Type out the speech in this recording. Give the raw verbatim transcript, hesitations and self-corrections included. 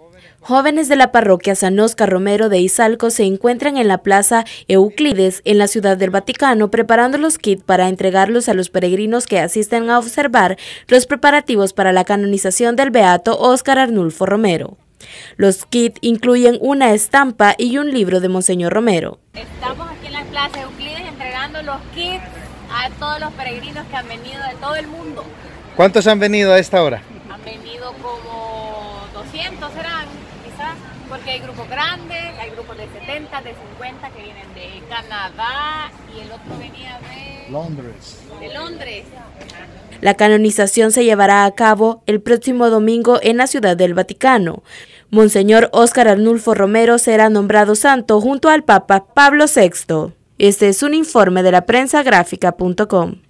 Jóvenes de la parroquia San Óscar Romero de Izalco se encuentran en la Plaza Euclides, en la Ciudad del Vaticano, preparando los kits para entregarlos a los peregrinos que asisten a observar los preparativos para la canonización del beato Óscar Arnulfo Romero. Los kits incluyen una estampa y un libro de Monseñor Romero. Estamos aquí en la Plaza Euclides entregando los kits a todos los peregrinos que han venido de todo el mundo. ¿Cuántos han venido a esta hora? Han venido como doscientos serán, quizás, porque hay grupos grandes, hay grupos de setenta, de cincuenta que vienen de Canadá y el otro venía de Londres. De Londres. La canonización se llevará a cabo el próximo domingo en la Ciudad del Vaticano. Monseñor Óscar Arnulfo Romero será nombrado santo junto al Papa Pablo sexto. Este es un informe de la prensa gráfica punto com.